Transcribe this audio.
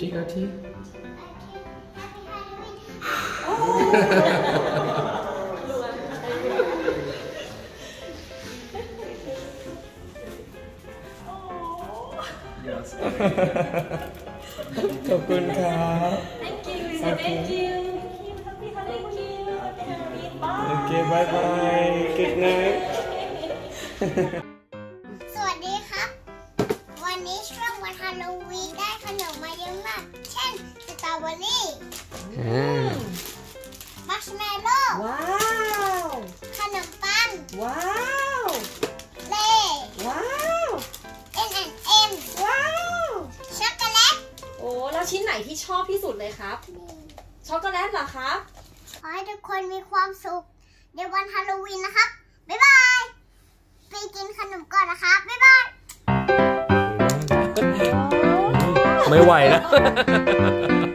จิกอาทิขอบคุณครับ Thank you Thank you Okay bye bye good night สวัสดีครับวันนี้ช่วงวันฮาโลวีนได้ขนมมาเยอะมากเช่นสตรอเบอรี่มัชเมลโล่ว้าวขนมปังว้าวเล่ว้าว N&M ว้าวช็อกโกแลตโอ้แล้วชิ้นไหนที่ชอบที่สุดเลยครับช็อกโกแลตเหรอครับขอให้ทุกคนมีความสุขในวันฮาโลวีนนะครับบ๊ายบายไปกินขนมก่อนนะครับบ๊ายบายไม่ไหวแล้ว